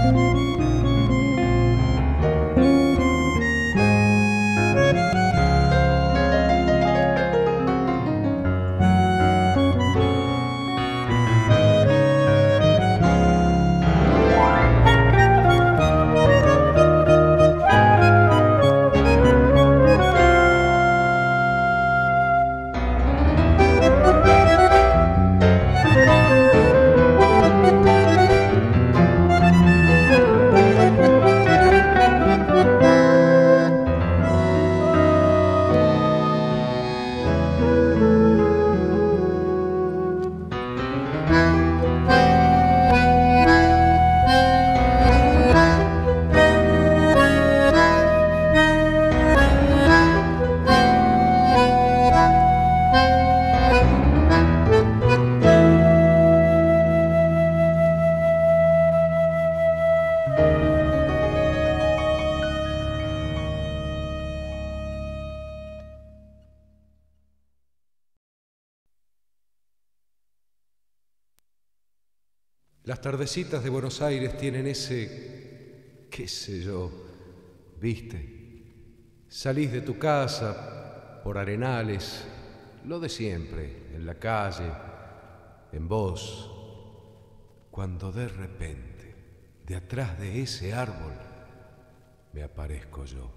Las tardecitas de Buenos Aires tienen ese, qué sé yo, ¿viste? Salís de tu casa por arenales, lo de siempre, en la calle, en vos, cuando de repente, de atrás de ese árbol, me aparezco yo.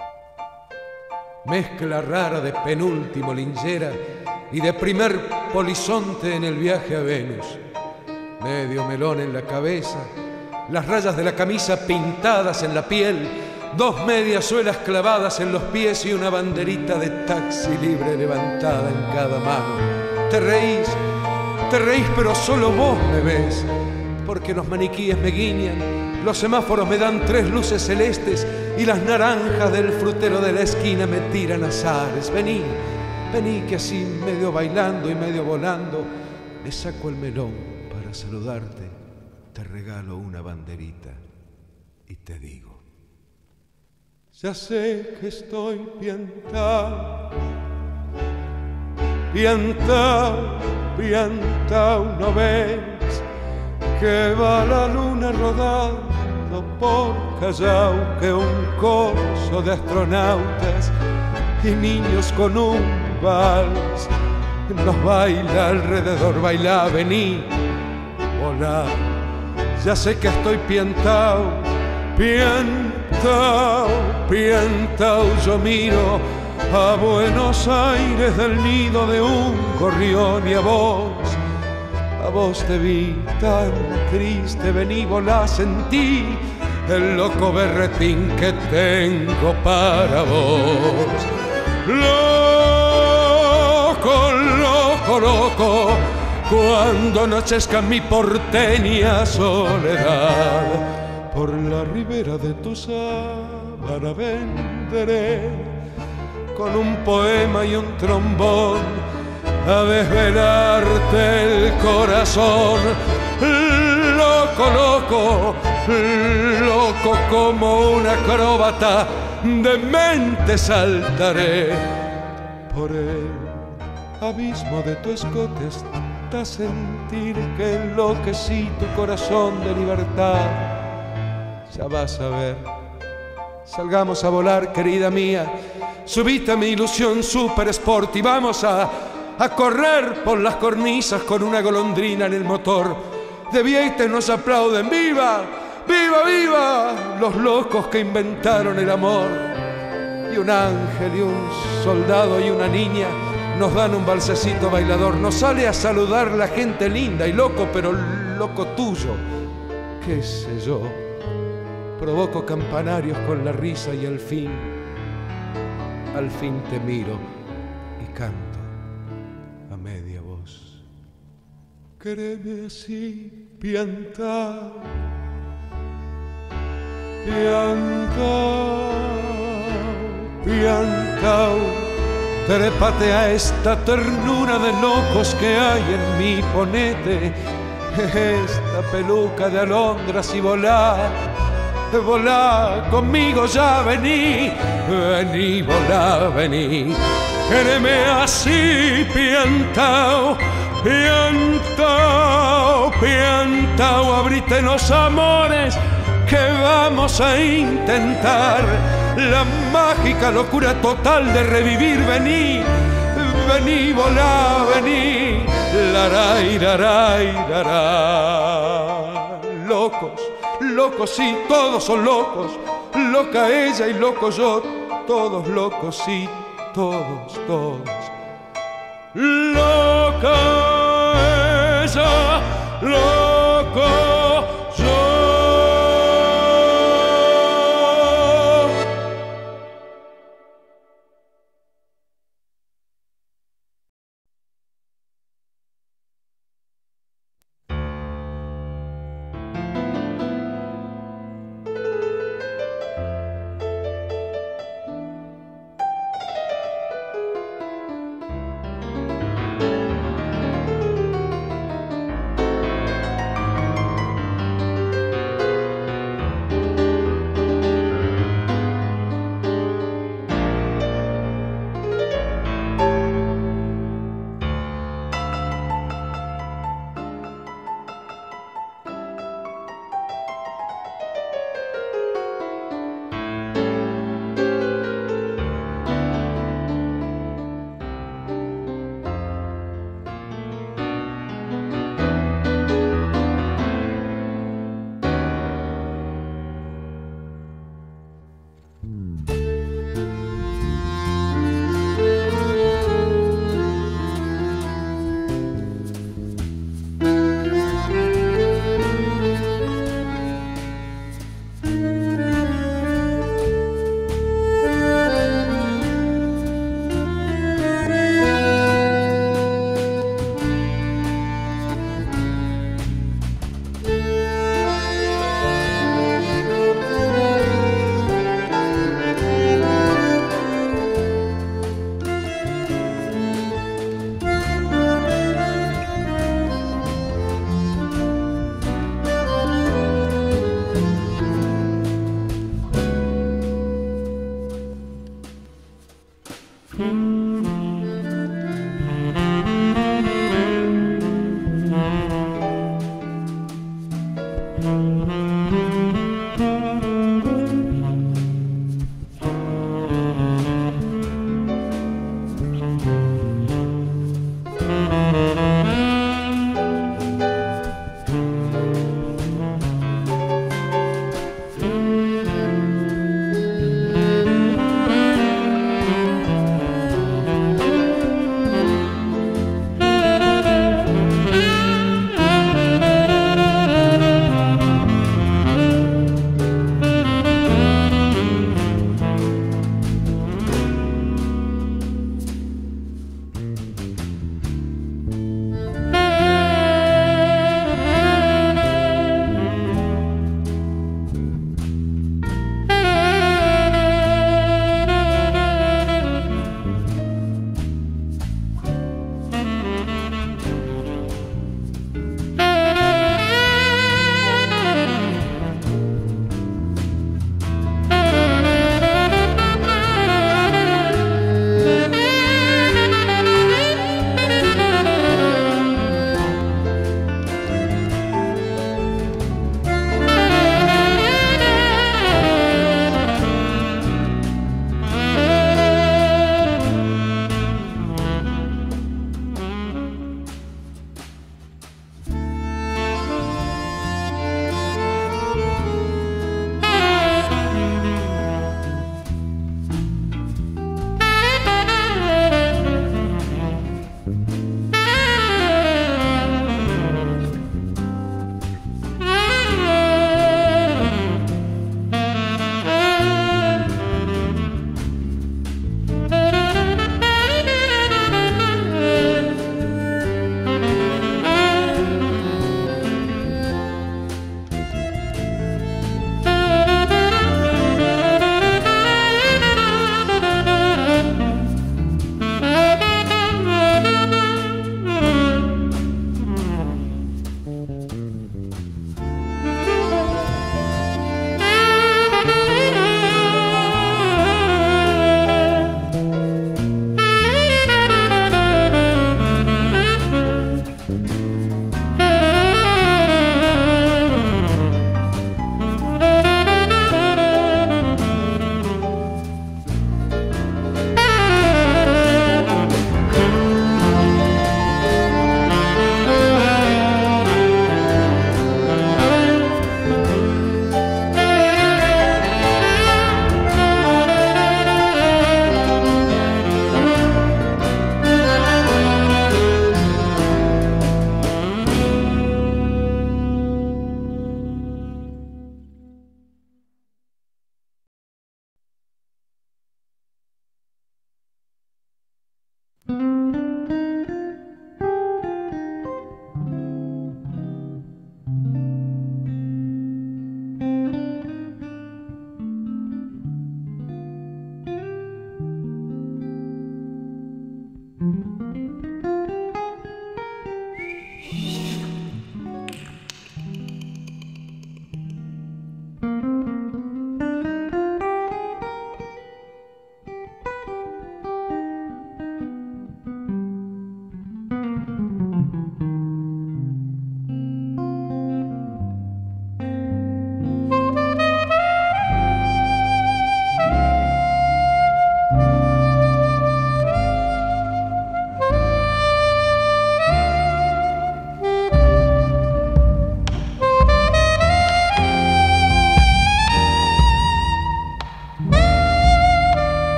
Mezcla rara de penúltimo linchera y de primer polizonte en el viaje a Venus. Medio melón en la cabeza, las rayas de la camisa pintadas en la piel, dos medias suelas clavadas en los pies y una banderita de taxi libre levantada en cada mano. Te reís, pero solo vos me ves, porque los maniquíes me guiñan, los semáforos me dan tres luces celestes y las naranjas del frutero de la esquina me tiran azares. Vení, que así medio bailando y medio volando, me saco el melón. Para saludarte, te regalo una banderita y te digo: ya sé que estoy piantao, no ves que va la luna rodando por Callao, que un corso de astronautas y niños con un vals nos baila alrededor. Bailá, vení, volá. Ya sé que estoy piantao, yo miro a Buenos Aires del nido de un gorrión y a vos te vi tan triste. Vení, volá, sentí el loco berretín que tengo para vos. Loco, cuando anochezca mi porteña soledad, por la ribera de tu sábana vendré con un poema y un trombón a desvelarte el corazón. Loco como un acróbata demente saltaré por el abismo de tu escote hasta sentir que enloquecí tu corazón de libertad. Ya vas a ver, salgamos a volar, querida mía, subite a mi ilusión super sport y vamos a correr por las cornisas con una golondrina en el motor. De Vieques nos aplauden, ¡viva! ¡Viva, viva! Los locos que inventaron el amor. Y un ángel y un soldado y una niña nos dan un balsecito bailador. Nos sale a saludar la gente linda y loco, pero loco tuyo, qué sé yo. Provoco campanarios con la risa y al fin te miro y canto a media voz. Quéreme así, piantao, trépate a esta ternura de locos que hay en mí, ponete esta peluca de alondras y volá conmigo ya, vení, volá, vení. Quéreme así, piantao, abrite los amores vamos a intentar la mágica locura total de revivir. Vení, vení, volá, vení. Laray, laray, lará. Locos, locos, sí, todos son locos. Loca ella y loco yo, todos locos, sí, todos, todos. Loca ella, loco yo.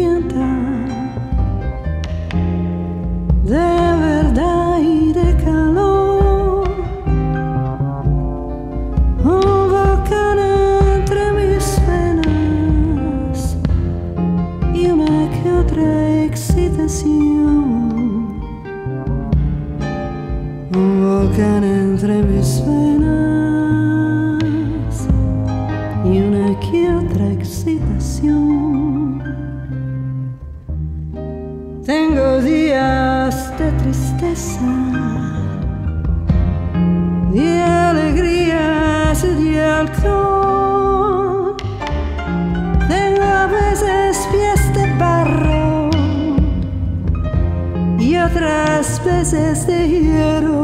hambrienta de verdad y de calor, un volcán entre mis venas y una que otra excitación, un volcán entre mis venas y una que otra excitación. Tengo días de tristeza, de alegrías y de alcohol. Tengo a veces pies de barro y otras veces de hierro.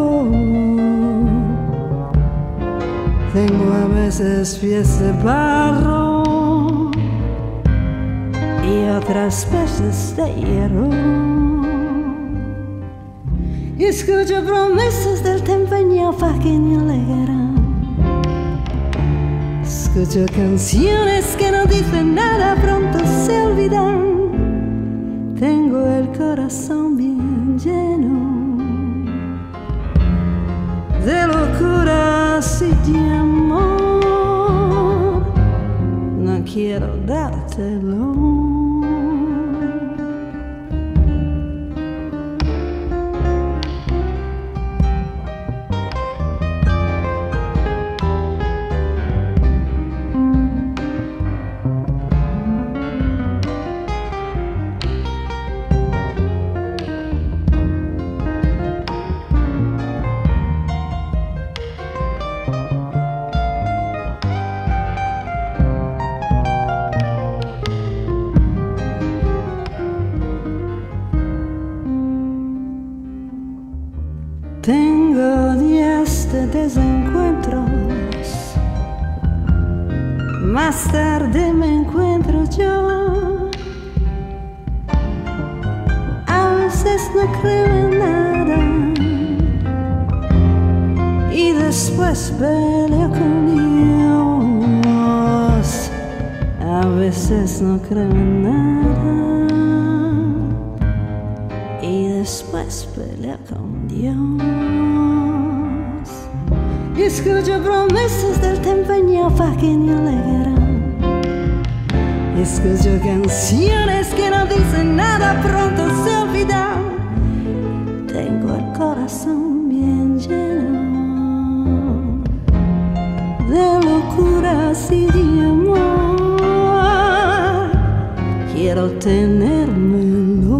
Tengo a veces pies de barro y otras veces de hierro. Y escucho promesas del tempeño pa' que me alegran. Escucho canciones que no dicen nada, pronto se olvidan. Tengo el corazón bien lleno de locuras y de amor. No quiero dártelo. Tengo días de desencuentros, más tarde me encuentro yo. A veces no creo en nada y después peleo con Dios. A veces no creo en nada y después peleo con Dios. Y escucho promesas del tempeño pa' que me alegran. Escucho canciones que no dicen nada, pronto se olvidan. Tengo el corazón bien lleno de locuras y de amor. Quiero tenérmelo.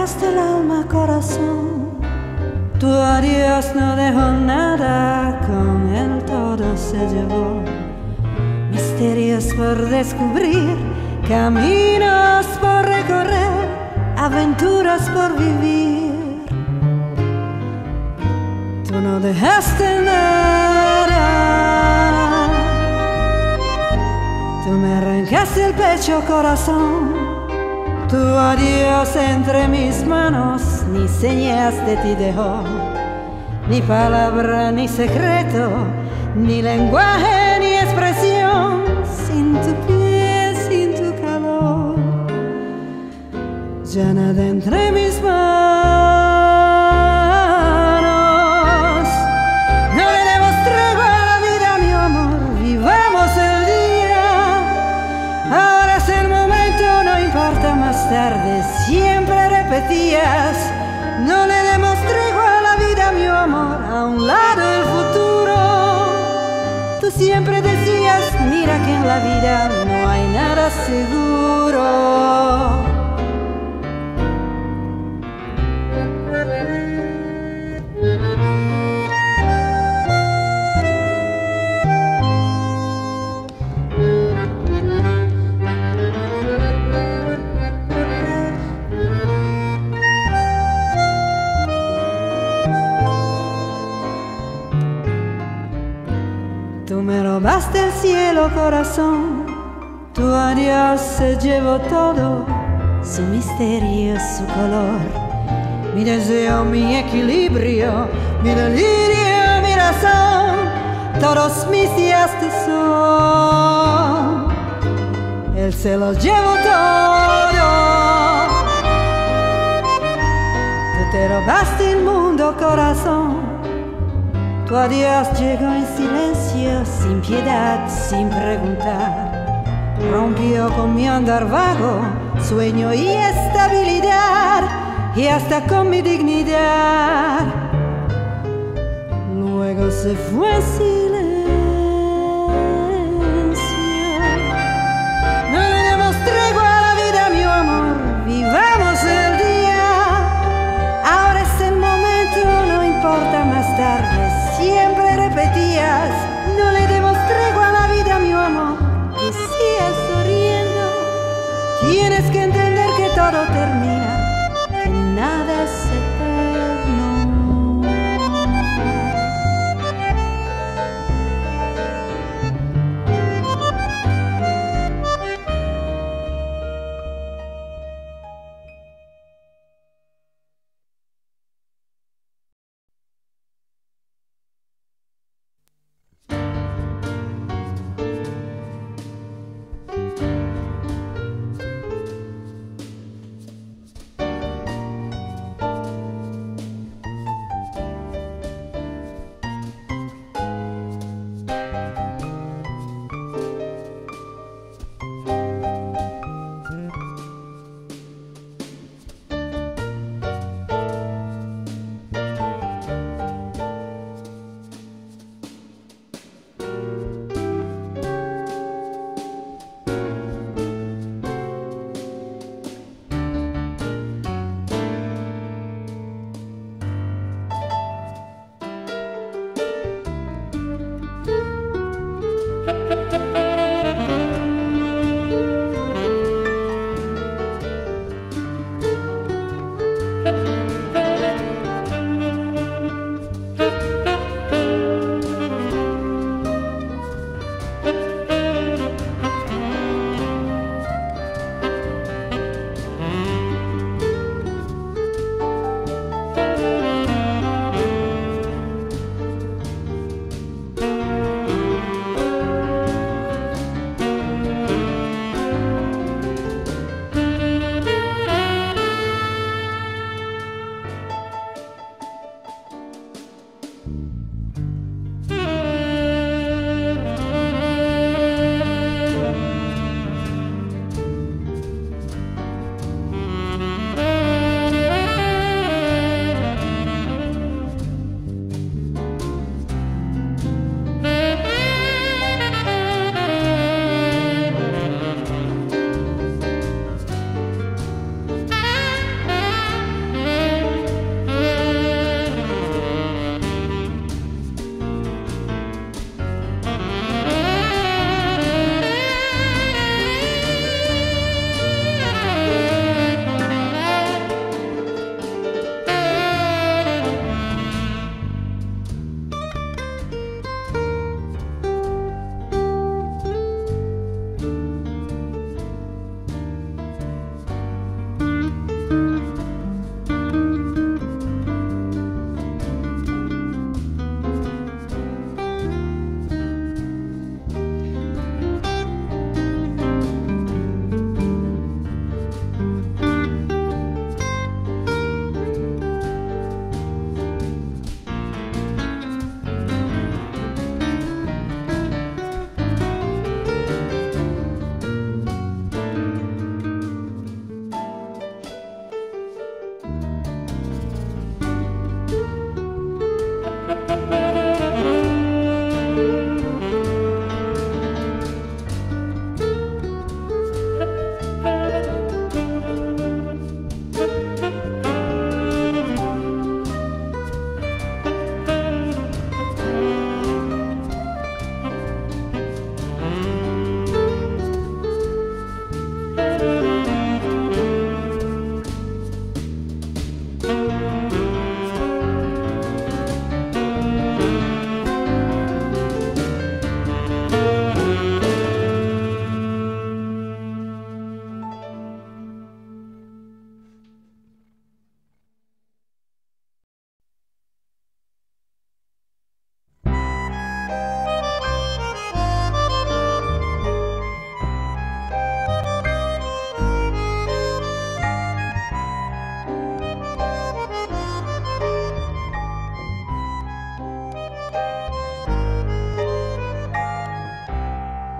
dejaste el alma, corazón. Tu adiós no dejó nada, con él todo se llevó. Misterios por descubrir, caminos por recorrer, aventuras por vivir. Tú no dejaste nada, tú me arrancaste el pecho, corazón. Tu adiós entre mis manos, ni señas de ti dejó, ni palabra, ni secreto, ni lenguaje, ni expresión, sin tu piel, sin tu calor. Ya nada entre mis manos, no le demos tregua a la vida, mi amor, vivamos el día. Ahora es el momento, no importa más tarde, siempre repetías. No le demos tregua a la vida, mi amor, a un lado el futuro. Tú siempre decías, mira que en la vida no hay nada seguro. Tú me robaste el cielo, corazón. Tu adiós se llevó todo, su misterio, su color. Mi deseo, mi equilibrio, mi delirio, mi razón. Todos mis días te son. Él se los llevó todo. Tú te robaste el mundo, corazón. Tu adiós llegó en silencio, sin piedad, sin preguntar. Rompió con mi andar vago, sueño y estabilidad, y hasta con mi dignidad. Luego se fue en silencio. No le demos tregua a la vida, mi amor, vivamos el día. Ahora es el momento, no importa más tarde. Siempre repetías, no le demos tregua a la vida, mi amor. Decías sonriendo, tienes que entender que todo termina, que nada es eterno.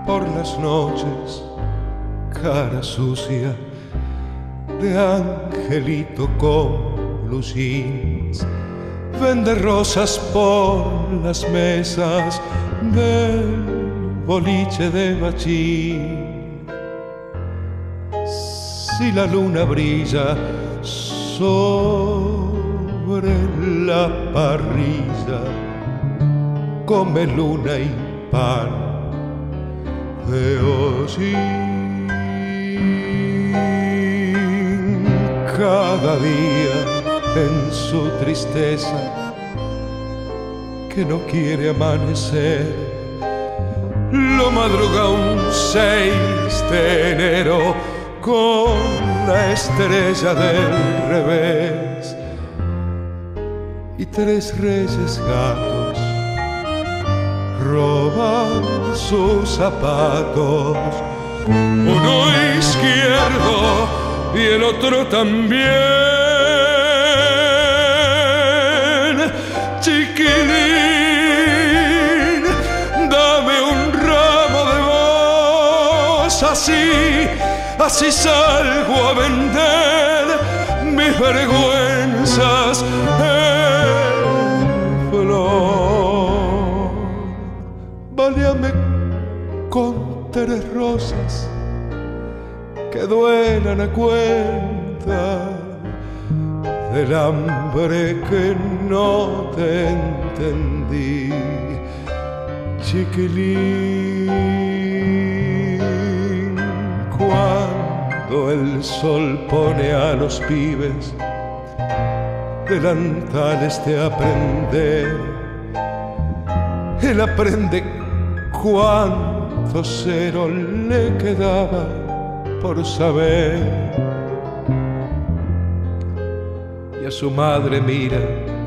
por las noches, cara sucia de angelito con blue jeans, vende rosas por las mesas del boliche de Machín. Si la luna brilla sobre la parrilla, come luna y pan de hollín. Cada día en su tristeza, que no quiere amanecer, lo madruga un 6 de enero con la estrella del revés y 3 reyes gatos roban sus zapatos, uno izquierdo y el otro también. Chiquilín, dame un ramo de voz, así salgo a vender mis vergüenzas en flor. Baleame con 3 rosas que duelan a cuenta del hambre que no te entendí, chiquilín. Cuando el sol pone a los pibes delantales de aprender, él aprende cuánto cero le quedaba por saber, y a su madre mira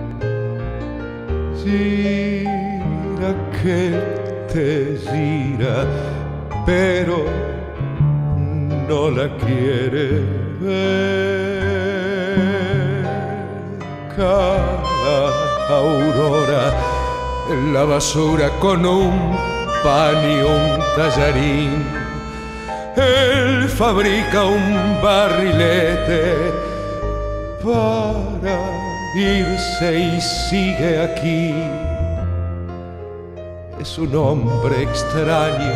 que te gira, pero no la quiere ver. Cada aurora en la basura con un pan y un tallarín, él fabrica un barrilete para irse y sigue aquí. Es un hombre extraño,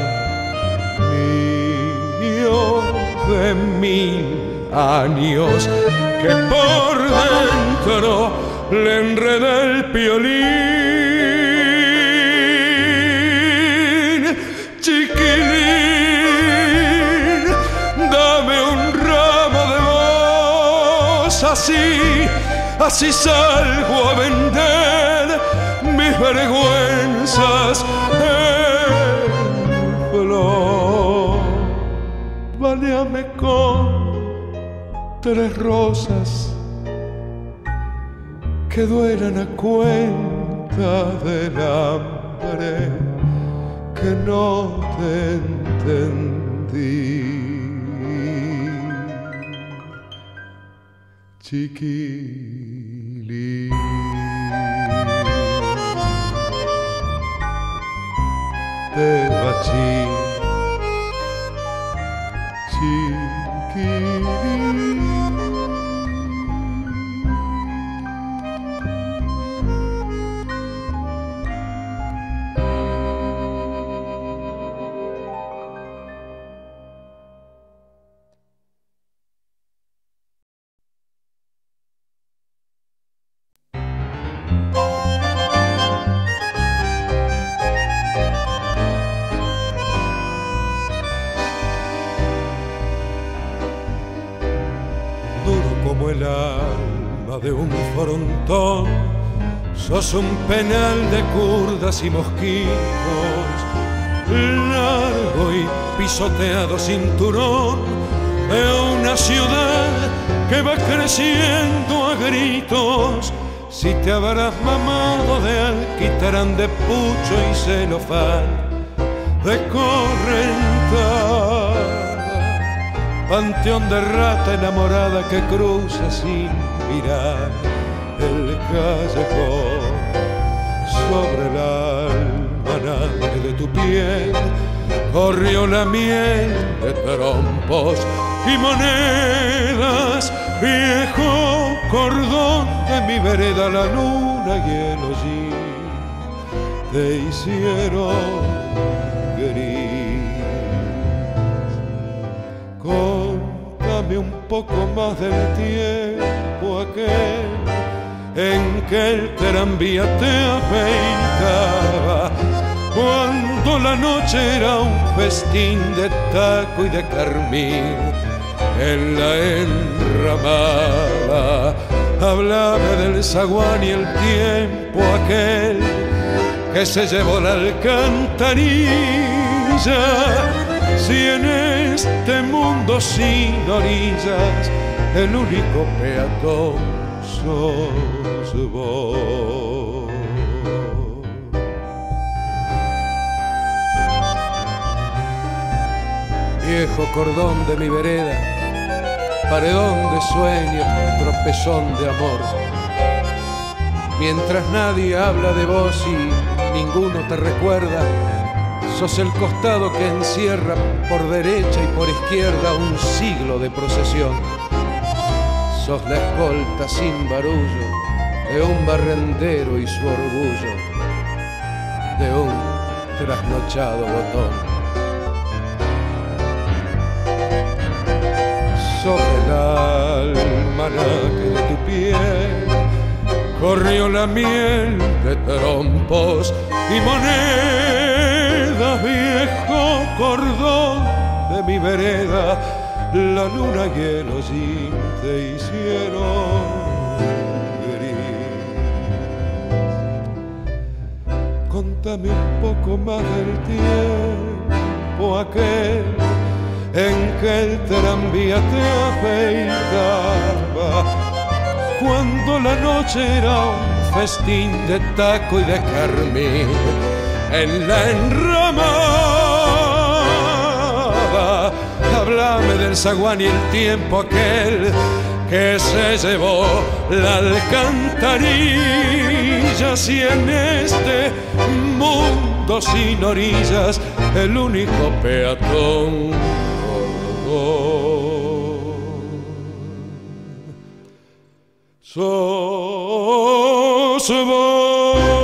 niño de 1000 años, que por dentro le enreda el piolín. Chiquilín, dame un ramo de voz, así salgo a vender mis vergüenzas en flor. Baleame con 3 rosas que duelan a cuenta del hambre que no te entendí, chiquilín. De Machín, chiquilín. Como el alma de un frontón, sos un penal de curdas y mosquitos, largo y pisoteado cinturón de una ciudad que va creciendo a gritos. Si te habrás mamado de alquitrán, de pucho y celofán, de correntada, panteón de rata enamorada que cruza sin mirar el callejón, sobre el almanaque de tu piel corrió la miel de trompos y monedas, viejo cordón de mi vereda, la luna y el hollín te hicieron gris. Contame un poco más del tiempo aquel en que el tranvía te afeitaba, cuando la noche era un festín de taco y de carmín en la enramada. Háblame del zaguán y el tiempo aquel que se llevó la alcantarilla, si en este mundo sin orillas el único peatón sos vos. Viejo cordón de mi vereda, paredón de sueños, tropezón de amor. Mientras nadie habla de vos y ninguno te recuerda, sos el costado que encierra por derecha y por izquierda un siglo de procesión. Sos la escolta sin barullo de un barrendero y su orgullo, de un trasnochado botón. Sos el almanaque de tu piel, corrió la miel de trompos y monedas, viejo cordón de mi vereda, la luna y el hollín te hicieron gris. Contame un poco más del tiempo aquel en que el tranvía te afeitaba, cuando la noche era un festín de taco y de carmín en la enramada. Háblame del zaguán y el tiempo aquel que se llevó la alcantarilla, si en este mundo sin orillas el único peatón sos vos.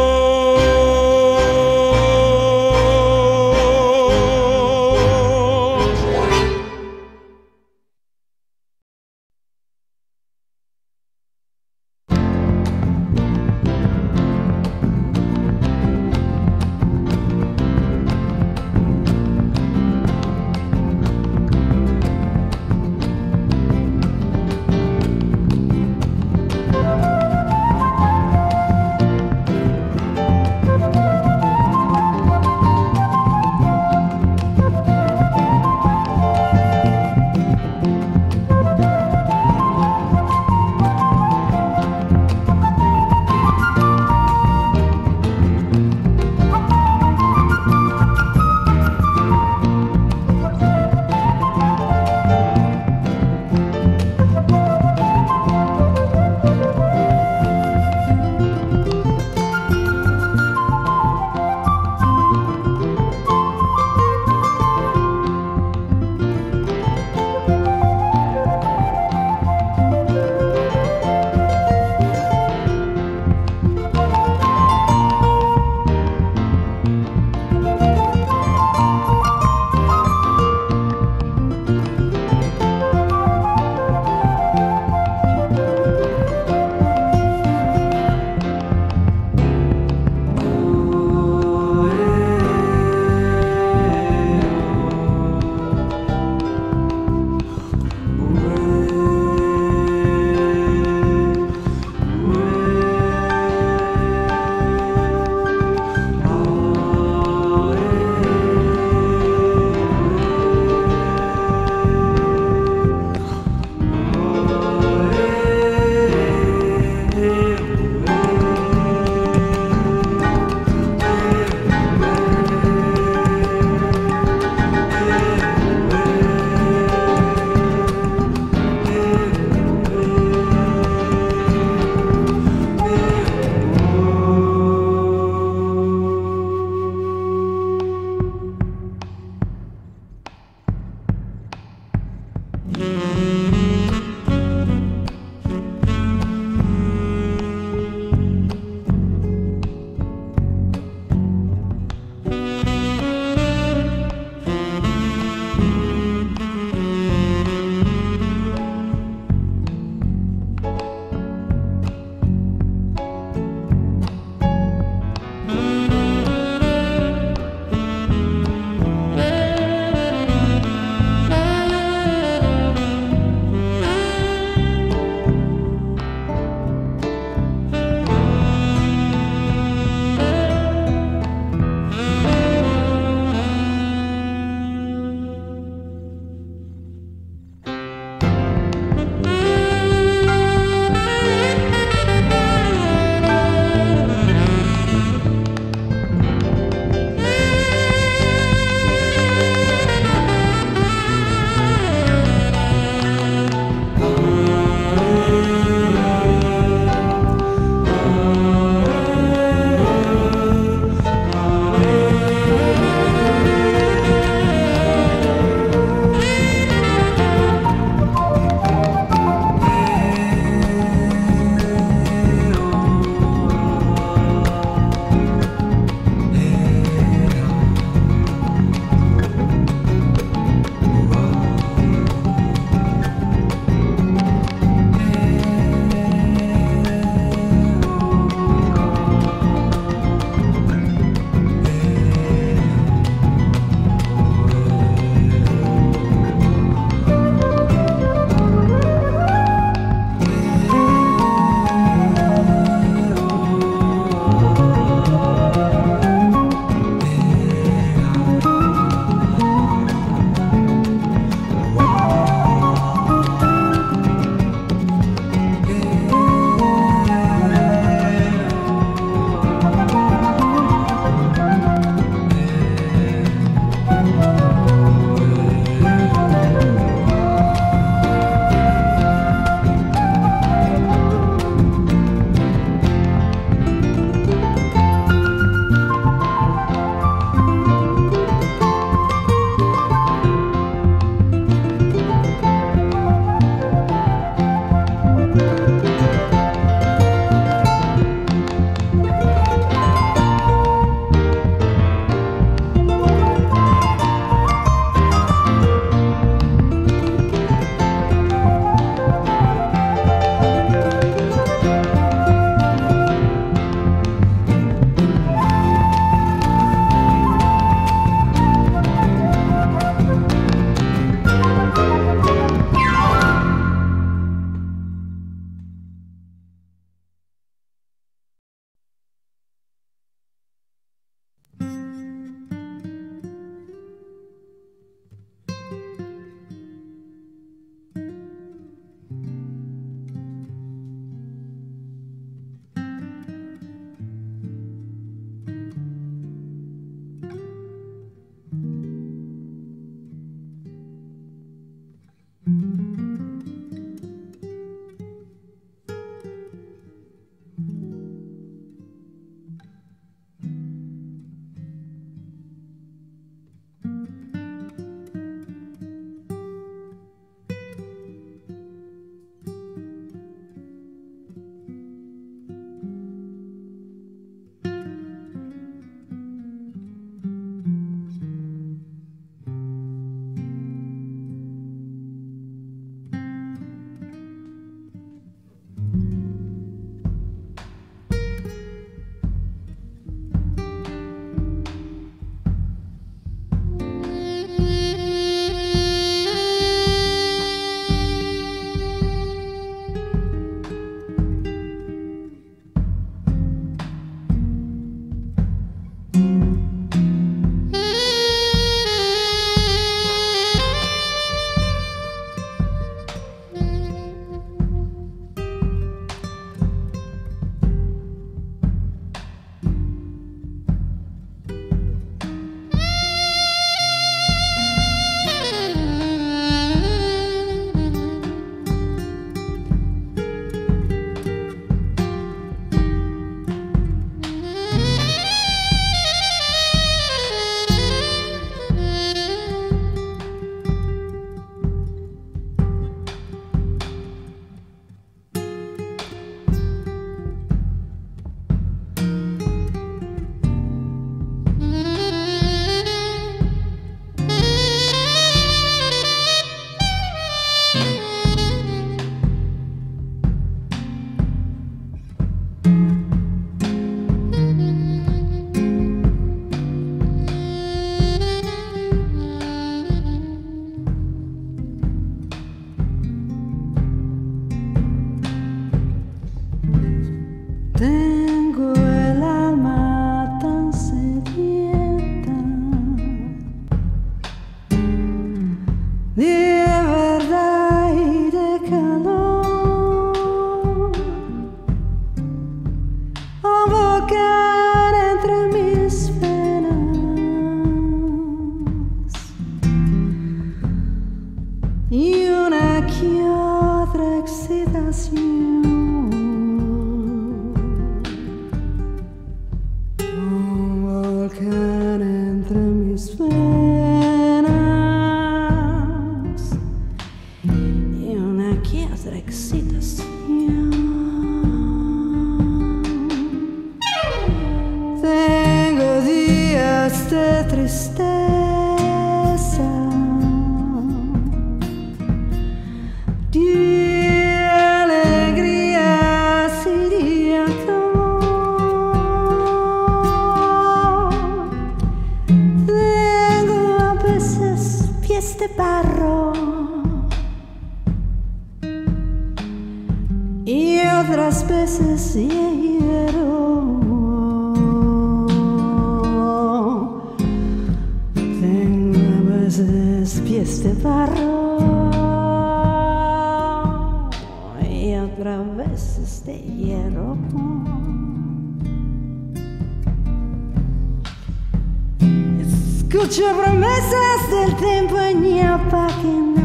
Escucho promesas del tiempo ñapa que no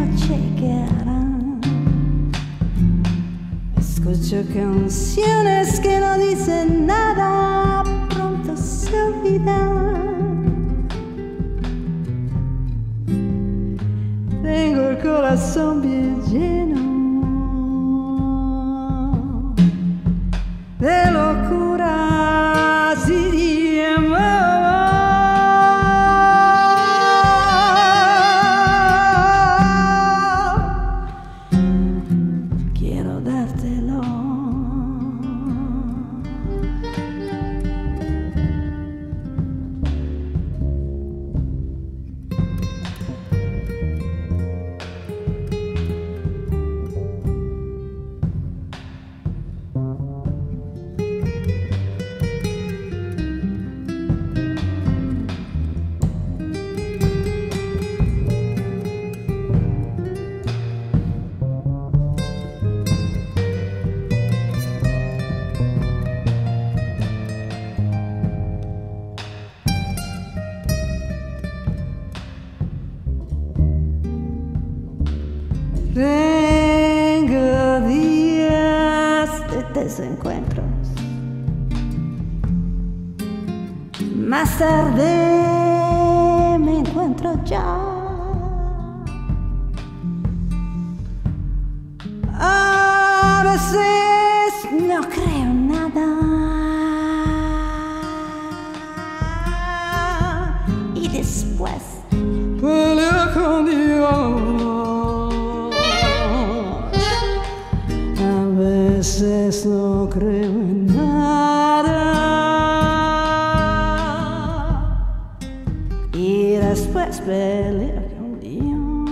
llegarán. Escucho canciones que no dicen nada, pronto se olvidan. Tengo el corazón bien lleno de locuras y de amor. Tengo días de desencuentros. Más tarde me encuentro ya. A veces no creo nada y después peleo con Dios. A veces no creo en nada y después peleo con Dios.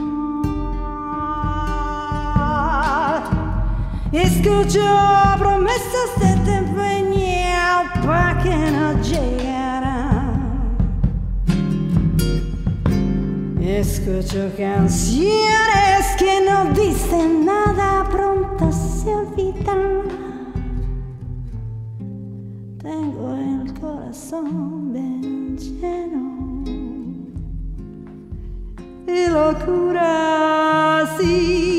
Escucho promesas de empeño pa' que no llegarán. Escucho canciones que no dicen nada, pronto se olvidan. Tengo el corazón bien lleno y locura así.